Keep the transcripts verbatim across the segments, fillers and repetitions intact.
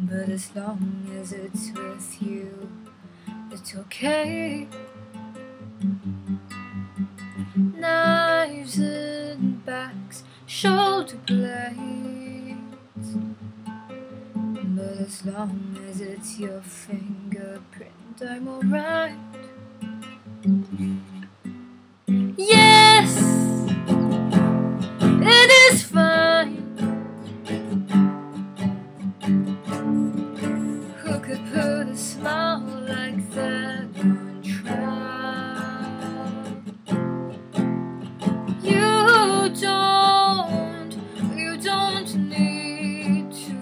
but as long as it's with you, it's okay. Knives and backs, shoulder blades, but as long as it's your fingerprint, I'm alright. Yes, it is fine. Who could put a smile like that on trial? You don't, you don't need to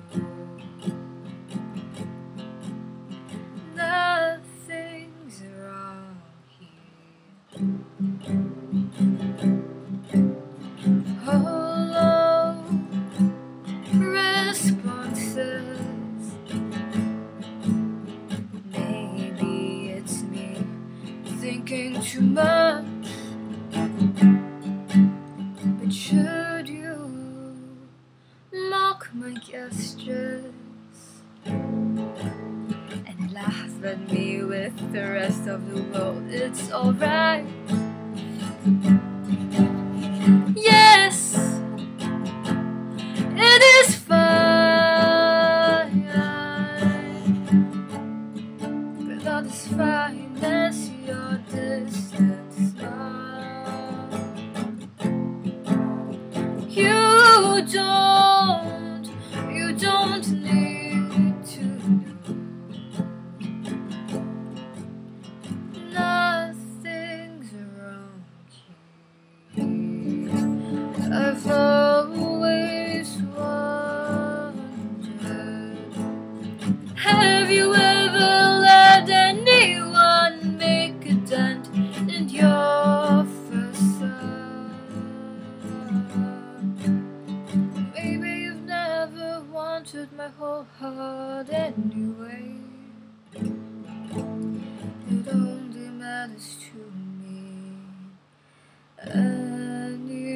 know. Nothing's wrong here. Hollow responses. Maybe it's me thinking too much. But should you mock my gestures and laugh at me with the rest of the world, it's alright. Yes, it is fine, but not as fine as your distant smile. You don't, you don't need to know. Nothing's wrong here. I've always wondered, have you ever let anyone make a dent in your facade? Maybe you've never wanted my whole heart anyway. It only matters to me anyway.